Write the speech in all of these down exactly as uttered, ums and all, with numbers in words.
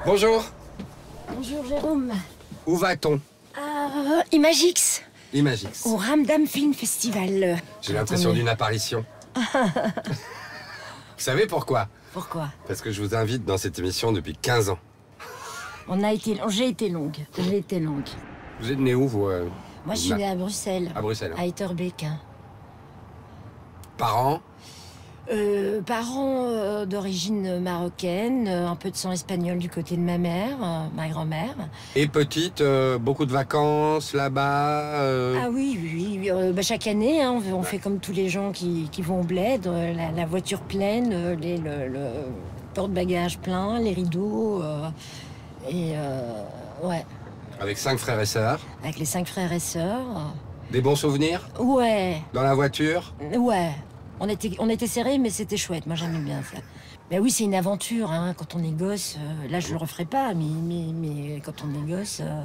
Bonjour. Bonjour Jérôme. Où va-t-on? À Imagix. Imagix. Au Ramdam Film Festival. J'ai l'impression d'une apparition. Vous savez pourquoi? Pourquoi? Parce que je vous invite dans cette émission depuis quinze ans. On a été, j'ai été longue. J'ai été longue. Vous êtes né où, vous euh, Moi, je suis née à Bruxelles. À Bruxelles. À Etterbeek. Parents? Euh, parents euh, d'origine marocaine, euh, un peu de sang espagnol du côté de ma mère, euh, ma grand-mère. Et petite, euh, beaucoup de vacances là-bas euh... Ah oui, oui, oui. Euh, bah, chaque année, hein, on, on fait comme tous les gens qui, qui vont au bled, euh, la, la voiture pleine, euh, les, le, le porte-bagages plein, les rideaux, euh, et euh, ouais. Avec cinq frères et sœurs? Avec les cinq frères et sœurs. Des bons souvenirs? Ouais. Dans la voiture? Ouais. On était, on était serrés, mais c'était chouette. Moi, j'aimais bien ça. Mais oui, c'est une aventure, hein. Quand on est gosse, euh, là, je le referai pas, mais, mais, mais quand on est gosse, euh,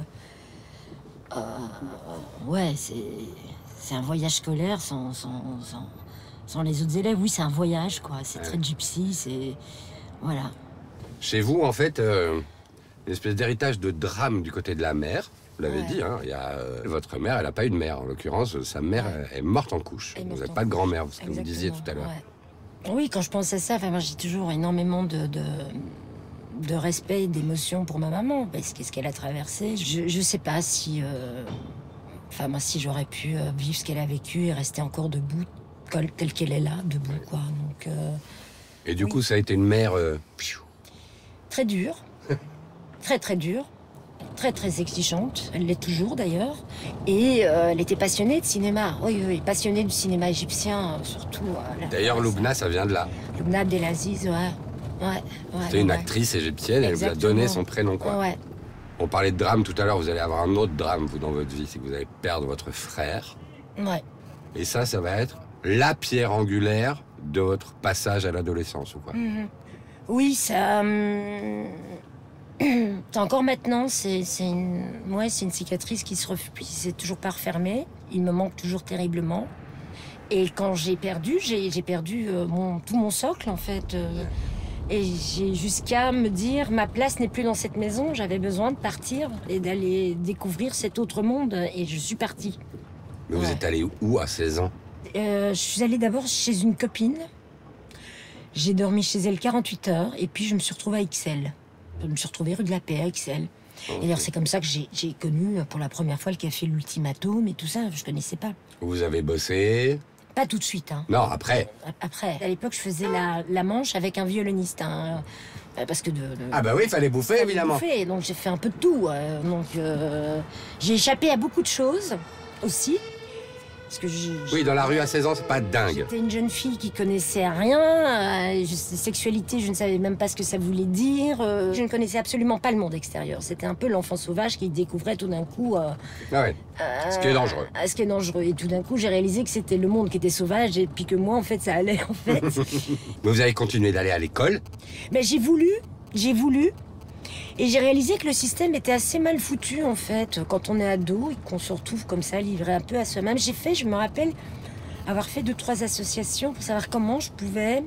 euh, ouais, c'est, c'est un voyage scolaire sans, sans, sans, sans les autres élèves. Oui, c'est un voyage, quoi. C'est ouais. Très gypsy, c'est... Voilà. Chez vous, en fait, euh, une espèce d'héritage de drame du côté de la mère. Vous l'avez ouais. dit, hein, il y a, euh, votre mère, elle n'a pas eu de mère. En l'occurrence, sa mère ouais. est morte en couche. Vous n'avez pas de grand-mère, ce que vous disiez tout à l'heure. Ouais. Oui, quand je pense à ça, enfin, moi j'ai toujours énormément de, de, de respect et d'émotion pour ma maman, parce qu'est-ce qu'elle a traversé. Je ne sais pas si, euh, enfin, moi, si j'aurais pu euh, vivre ce qu'elle a vécu et rester encore debout, telle qu'elle est là, debout, ouais. quoi. Donc, euh, et du oui. coup, ça a été une mère... Euh... Très dure, très très dure. Très très exigeante, elle l'est toujours d'ailleurs, et euh, elle était passionnée de cinéma, oui oui, passionnée du cinéma égyptien surtout. Euh, d'ailleurs Loubna, ça vient de là. Loubna Abdelaziz, ouais. ouais, ouais C'était une ouais. actrice égyptienne, elle exactement. vous a donné son prénom quoi. Ouais. On parlait de drame tout à l'heure, vous allez avoir un autre drame vous dans votre vie, c'est que vous allez perdre votre frère. Ouais. Et ça, ça va être la pierre angulaire de votre passage à l'adolescence ou quoi. Mm-hmm. Oui, ça... Hum... Encore maintenant, c'est une... Ouais, une cicatrice qui se refuse, c'est toujours pas refermée. Il me manque toujours terriblement. Et quand j'ai perdu, j'ai perdu euh, mon, tout mon socle, en fait. Euh, et j'ai jusqu'à me dire, ma place n'est plus dans cette maison. J'avais besoin de partir et d'aller découvrir cet autre monde. Et je suis partie. Mais vous ouais. êtes allée où à seize ans? euh, Je suis allée d'abord chez une copine. J'ai dormi chez elle quarante-huit heures. Et puis, je me suis retrouvée à Ixelles. Je me suis retrouvée rue de la Paix à Ixelles. Okay. Et d'ailleurs, c'est comme ça que j'ai connu pour la première fois le café L'Ultimatum et tout ça. Je connaissais pas. Vous avez bossé? Pas tout de suite. Hein. Non, après. Après. À l'époque, je faisais la, la manche avec un violoniste. Hein, parce que de, de, ah bah oui, il fallait bouffer, évidemment. Bouffer, donc j'ai fait un peu de tout. Euh, donc euh, j'ai échappé à beaucoup de choses aussi. Parce que je, oui, dans la rue à seize ans, c'est pas dingue. J'étais une jeune fille qui connaissait rien. Euh, sexualité, je ne savais même pas ce que ça voulait dire. Euh, je ne connaissais absolument pas le monde extérieur. C'était un peu l'enfant sauvage qui découvrait tout d'un coup... Euh, ah ouais, euh, ce qui est dangereux. Ce qui est dangereux. Et tout d'un coup, j'ai réalisé que c'était le monde qui était sauvage et puis que moi, en fait, ça allait, en fait. Mais vous avez continué d'aller à l'école? Mais j'ai voulu, j'ai voulu. Et j'ai réalisé que le système était assez mal foutu, en fait, quand on est ado et qu'on se retrouve comme ça, livré un peu à soi-même. J'ai fait, je me rappelle, avoir fait deux, trois associations pour savoir comment je pouvais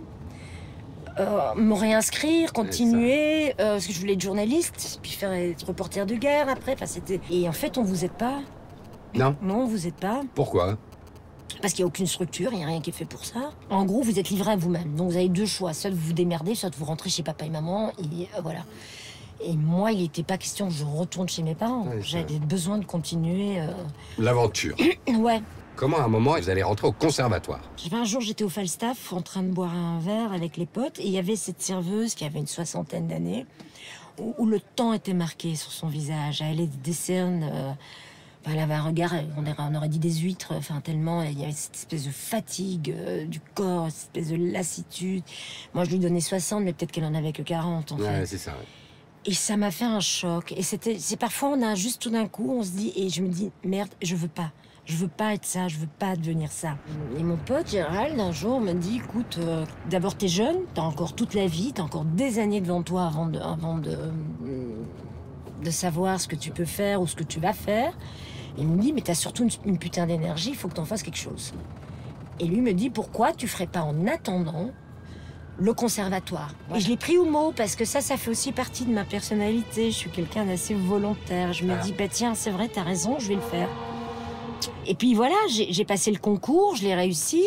euh, me réinscrire, continuer, euh, parce que je voulais être journaliste, puis faire être reporter de guerre après. Enfin, c'était... Et en fait, on vous aide pas. Non. Non, on vous aide pas. Pourquoi? Parce qu'il n'y a aucune structure, il n'y a rien qui est fait pour ça. En gros, vous êtes livré à vous-même. Donc vous avez deux choix. Soit vous vous démerdez, soit vous rentrez chez papa et maman, et euh, voilà. Et moi, il n'était pas question que je retourne chez mes parents. Ouais, j'avais besoin de continuer... Euh... L'aventure. Ouais. Comment, à un moment, vous allez rentrer au conservatoire? Un jour, j'étais au Falstaff, en train de boire un verre avec les potes, et il y avait cette serveuse qui avait une soixantaine d'années, où, où le temps était marqué sur son visage. Elle allait des cernes... Euh... Enfin, elle avait un regard, on aurait, on aurait dit des huîtres, enfin tellement, il y avait cette espèce de fatigue euh, du corps, cette espèce de lassitude. Moi, je lui donnais soixante, mais peut-être qu'elle en avait que quarante, en ouais, fait. c'est ça, ouais. Et ça m'a fait un choc. Et c'était, c'est parfois, on a juste tout d'un coup, on se dit, et je me dis, merde, je veux pas. Je veux pas être ça, je veux pas devenir ça. Et mon pote Gérald, un jour, me dit, écoute, euh, d'abord, t'es jeune, t'as encore toute la vie, t'as encore des années devant toi avant de, avant de, de savoir ce que tu peux faire ou ce que tu vas faire. Et il me dit, mais t'as surtout une, une putain d'énergie, il faut que t'en fasses quelque chose. Et lui me dit, pourquoi tu ferais pas en attendant Le conservatoire. Ouais. Et je l'ai pris au mot parce que ça, ça fait aussi partie de ma personnalité. Je suis quelqu'un d'assez volontaire. Je me ah. dis, bah tiens, c'est vrai, t'as raison, je vais le faire. Et puis voilà, j'ai passé le concours, je l'ai réussi.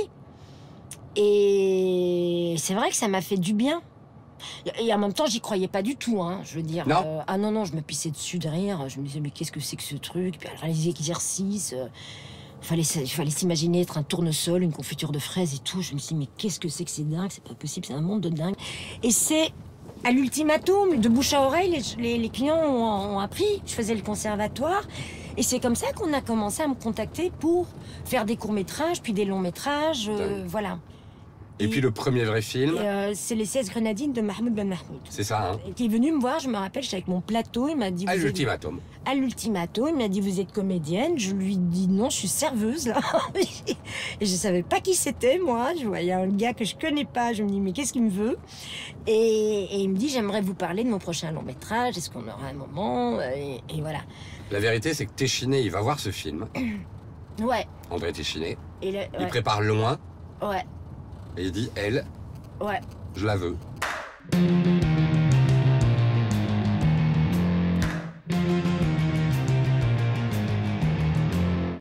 Et c'est vrai que ça m'a fait du bien. Et en même temps, j'y croyais pas du tout, hein. Je veux dire. Non. Euh, ah non, non, je me pissais dessus de rire. Je me disais, mais qu'est-ce que c'est que ce truc? Puis alors, les exercices. Euh, fallait, fallait s'imaginer être un tournesol, une confiture de fraises et tout. Je me suis dit, mais qu'est-ce que c'est que c'est dingue? C'est pas possible, c'est un monde de dingue. Et c'est à l'ultimatum, de bouche à oreille, les, les, les clients ont, ont appris. Je faisais le conservatoire. Et c'est comme ça qu'on a commencé à me contacter pour faire des courts-métrages, puis des longs-métrages, euh, voilà. Et, et puis le premier vrai film euh, c'est Les seize Grenadines de Mahmoud Ben Mahmoud. C'est ça, hein. Qui est venu me voir, je me rappelle, j'étais avec mon plateau, il m'a dit... À l'ultimatum. Êtes... À l'ultimatum, il m'a dit, vous êtes comédienne. Je lui dis, non, je suis serveuse, là. Et je savais pas qui c'était, moi. Je voyais un gars que je connais pas. Je me dis, mais qu'est-ce qu'il me veut? et, et il me dit, j'aimerais vous parler de mon prochain long-métrage. Est-ce qu'on aura un moment? et, et voilà. La vérité, c'est que Téchiné, il va voir ce film. Ouais. André Téchiné. Et le, ouais. Il prépare loin. Ouais. Et il dit, elle, ouais. je la veux.